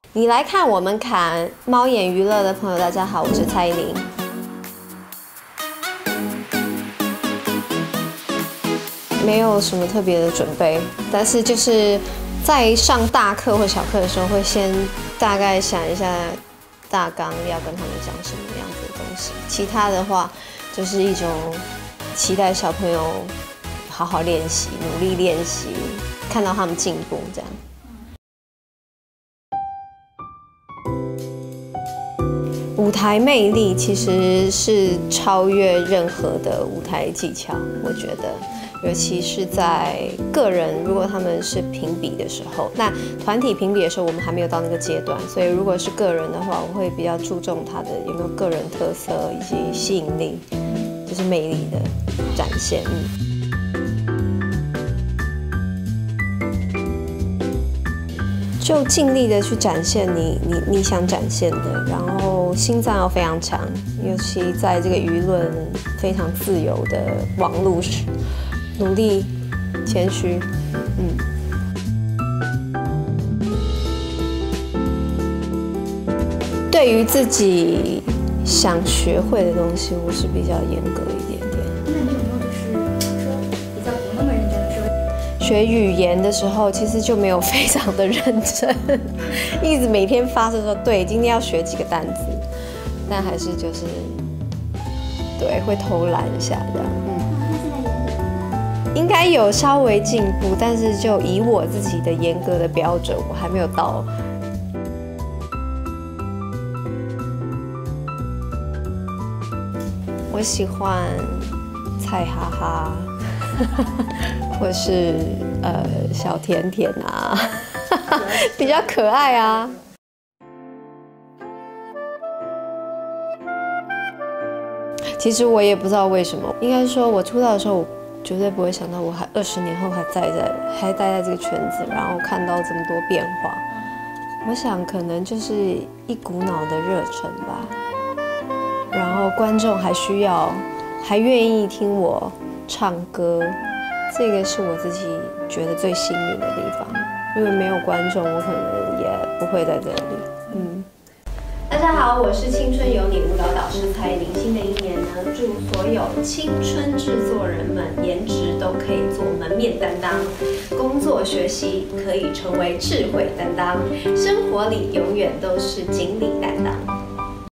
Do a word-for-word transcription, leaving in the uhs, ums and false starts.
你来看我们砍猫眼娱乐的朋友，大家好，我是蔡依林。没有什么特别的准备，但是就是在上大课或小课的时候，会先大概想一下大纲要跟他们讲什么样子的东西。其他的话，就是一种期待小朋友好好练习、努力练习，看到他们进步这样。 舞台魅力其实是超越任何的舞台技巧，我觉得，尤其是在个人，如果他们是评比的时候，那团体评比的时候，我们还没有到那个阶段，所以如果是个人的话，我会比较注重他的有没有个人特色以及吸引力，就是魅力的展现。嗯 就尽力的去展现你你你想展现的，然后心脏要非常强，尤其在这个舆论非常自由的网络时，努力谦虚，嗯。对于自己想学会的东西，我是比较严格一点点。 那你有没有就是说比较不那么认真的时候？ 学语言的时候，其实就没有非常的认真，一直每天发誓说对，今天要学几个单词，但还是就是对会偷懒一下这样，嗯，应该有稍微进步，但是就以我自己的严格的标准，我还没有到。我喜欢菜哈哈。或是呃小甜甜啊，比较可爱啊。其实我也不知道为什么，应该说我出道的时候，我绝对不会想到我还二十年后还待在还待在这个圈子，然后看到这么多变化。我想可能就是一股脑的热忱吧，然后观众还需要，还愿意听我。 唱歌，这个是我自己觉得最幸运的地方。因为没有观众，我可能也不会在这里。嗯，大家好，我是青春有你舞蹈导师蔡依林。新的一年呢，祝所有青春制作人们颜值都可以做门面担当，工作学习可以成为智慧担当，生活里永远都是锦鲤担当。